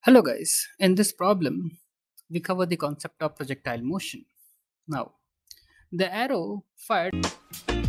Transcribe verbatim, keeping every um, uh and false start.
Hello guys, in this problem, we cover the concept of projectile motion. Now, the arrow fired